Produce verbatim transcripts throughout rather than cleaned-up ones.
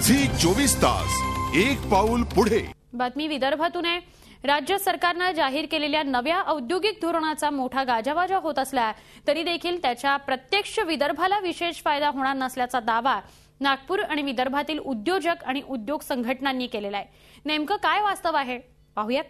Zee चोवीस तास एक पाऊल पुढे। बातमी विदर्भातून आहे। राज्य सरकारने जाहीर केलेल्या नव्या औद्योगिक धोरणाचा मोठा गाजावाजा होत असला तरी देखील त्याचा प्रत्यक्ष विदर्भाला विशेष फायदा होणार नसल्याचा दावा नागपूर आणि विदर्भातील उद्योजक आणि उद्योग संघटनांनी केलेला आहे। नेमकं काय वास्तव आहे पाहूयात।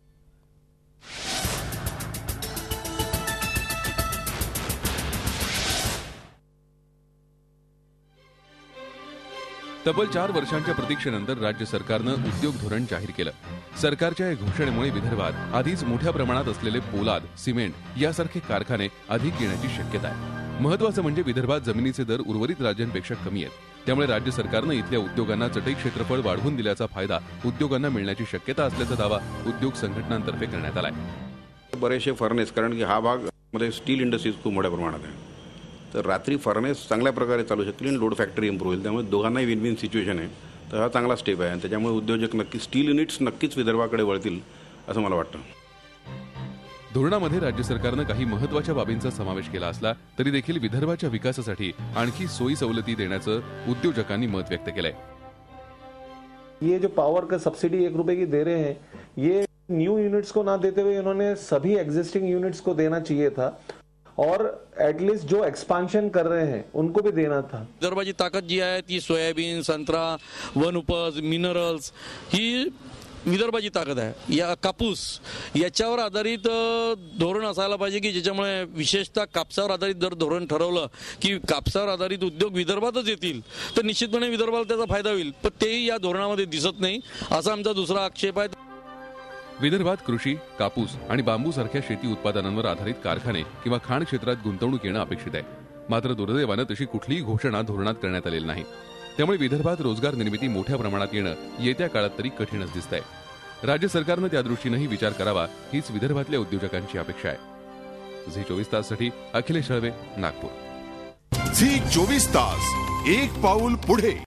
तब्बल चार वर्षांच्या प्रतीक्षेनंतर राज्य सरकारनं उद्योग धोरण जाहीर केलं। सरकारच्या या घोषणेमुळे विदर्भात आधीच मोठ्या प्रमाणात असलेले पोलाद, सिमेंट यासारखे कारखाने अधिक येण्याची शक्यता आहे। महत्त्वाचं म्हणजे विदर्भात जमिनीचे दर उर्वरित राज्यांपेक्षा कमी आहेत, त्यामुळे राज्य सरकारनं इथल्या उद्योगांना चटई क्षेत्रफळ वाढवून दिल्याचा फायदा उद्योगांना मिळण्याची शक्यता असल्याचा दावा उद्योग संघटनांतर्फे करण्यात आलाय। बरेचसे फर्नेस, कारण की हा भाग मध्ये स्टील इंडस्ट्रीज खूप मोठ्या प्रमाणात आहे, तर रात्री फर्नेस चांगल्या प्रकारे चालू शकतील आणि लोड फॅक्टरी इम्प्रूव्ह होईल, त्यामुळे दोघांनाही विन विन सिच्युएशन आहे। तर हा चांगला स्टेप आहे आणि त्याच्यामुळे उद्योजक नक्की स्टील युनिट्स नक्कीच विदर्भाकडे वळतील असं मला वाटतं। धोरणामध्ये राज्य सरकारनं काही महत्त्वाच्या बाबींचा समावेश केला असला तरी देखील विदर्भाच्या विकासासाठी आणखी सोयी सवलती देण्याचं उद्योजकांनी मत व्यक्त केलंय। ये जो पावर का सब्सिडी एक रुपए की दे रहे हैं, ये न्यू यूनिट्स को ना देते हुए इन्होंने सभी एग्जिस्टिंग यूनिट्स को देना चाहिए था और एटलीस्ट जो एक्सपांशन कर रहे हैं उनको भी देना था। विदर्भाची ताकद जी आहे ती सोयाबीन, संत्रा, वन उपज, मिनरल्स ही विदर्भाची ताकद आहे। या कापूस याच्यावर आधारित धोरण असायला पाहिजे की ज्याच्यामुळे विशेषतः कापसावर आधारित जर धोरण ठरवलं की कापसावर आधारित उद्योग विदर्भातच येतील तर निश्चितपणे विदर्भाला त्याचा फायदा होईल, पण तेही या धोरणामध्ये दिसत नाही असा आमचा दुसरा आक्षेप आहे। विदर्भात कृषी, कापूस आणि बांबू सारख्या शेती उत्पादनांवर आधारित कारखाने किंवा खाण क्षेत्रात गुंतवणूक येणं अपेक्षित आहे, मात्र दुर्दैवानं तशी कुठलीही घोषणा धोरणात करण्यात आलेली नाही। त्यामुळे विदर्भात रोजगार निर्मिती मोठ्या प्रमाणात येणं येत्या काळात तरी कठीणच दिसतंय। राज्य सरकारनं त्या दृष्टीनेही विचार करावा हीच विदर्भातल्या उद्योजकांची अपेक्षा आहे। झी चोवीस ताससाठी अखिलेश हळवे, नागपूर। झी चोवीस तास एक पाऊल पुढे।